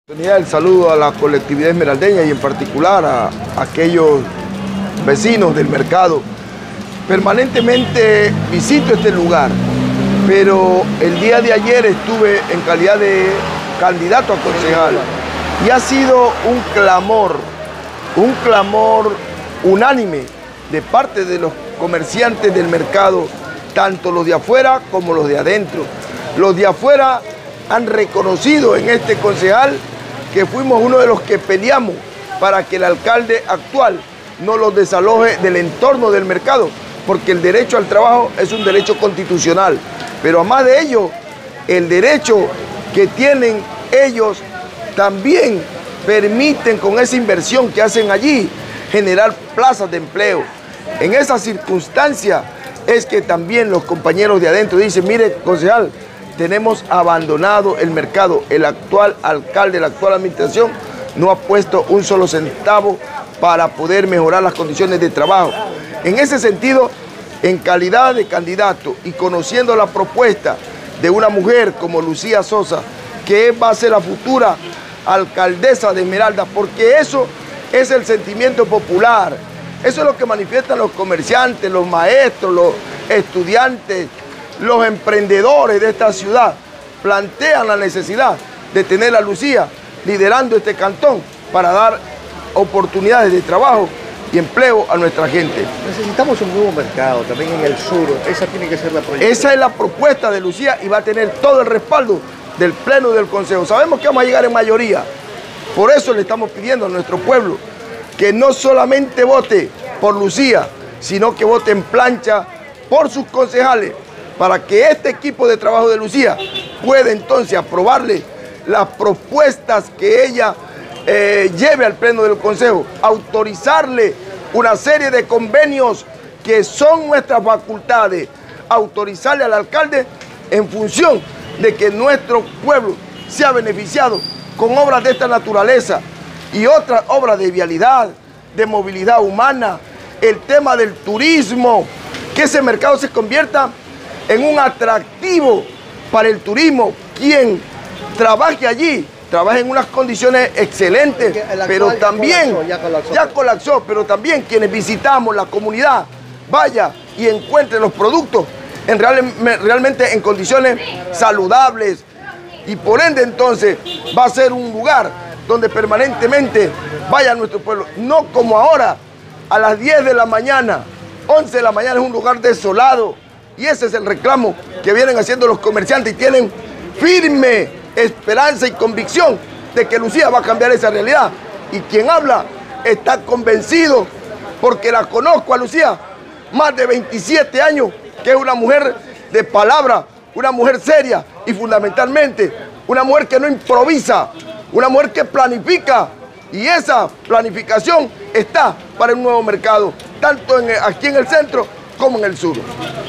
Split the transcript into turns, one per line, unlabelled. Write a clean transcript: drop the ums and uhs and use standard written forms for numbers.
El saludo a la colectividad esmeraldeña y en particular a aquellos vecinos del mercado. Permanentemente visito este lugar, pero el día de ayer estuve en calidad de candidato a concejal y ha sido un clamor unánime de parte de los comerciantes del mercado, tanto los de afuera como los de adentro. Los de afuera han reconocido en este concejal que fuimos uno de los que peleamos para que el alcalde actual no los desaloje del entorno del mercado, porque el derecho al trabajo es un derecho constitucional. Pero además de ello, el derecho que tienen ellos también permiten con esa inversión que hacen allí generar plazas de empleo. En esa circunstancia es que también los compañeros de adentro dicen, mire, concejal, tenemos abandonado el mercado. El actual alcalde, la actual administración no ha puesto un solo centavo para poder mejorar las condiciones de trabajo. En ese sentido, en calidad de candidato y conociendo la propuesta de una mujer como Lucía Sosa, que va a ser la futura alcaldesa de Esmeraldas, porque eso es el sentimiento popular, eso es lo que manifiestan los comerciantes, los maestros, los estudiantes, los emprendedores de esta ciudad. Plantean la necesidad de tener a Lucía liderando este cantón para dar oportunidades de trabajo y empleo a nuestra gente.
Necesitamos un nuevo mercado también en el sur. Esa tiene que ser la proyección.
Esa es la propuesta de Lucía y va a tener todo el respaldo del Pleno del Consejo. Sabemos que vamos a llegar en mayoría. Por eso le estamos pidiendo a nuestro pueblo que no solamente vote por Lucía, sino que vote en plancha por sus concejales, para que este equipo de trabajo de Lucía pueda entonces aprobarle las propuestas que ella lleve al Pleno del Consejo, autorizarle una serie de convenios que son nuestras facultades, autorizarle al alcalde en función de que nuestro pueblo sea beneficiado con obras de esta naturaleza y otras obras de vialidad, de movilidad humana, el tema del turismo, que ese mercado se convierta en un atractivo para el turismo. Quien trabaje allí, trabaja en unas condiciones excelentes, pero también ya colapsó, pero también quienes visitamos la comunidad, vaya y encuentre los productos realmente en condiciones saludables, y por ende entonces va a ser un lugar donde permanentemente vaya nuestro pueblo, no como ahora, a las 10 de la mañana, 11 de la mañana es un lugar desolado, y ese es el reclamo que vienen haciendo los comerciantes y tienen firme esperanza y convicción de que Lucía va a cambiar esa realidad. Y quien habla está convencido, porque la conozco a Lucía, más de 27 años, que es una mujer de palabra, una mujer seria y fundamentalmente una mujer que no improvisa, una mujer que planifica, y esa planificación está para un nuevo mercado, tanto aquí en el centro como en el sur.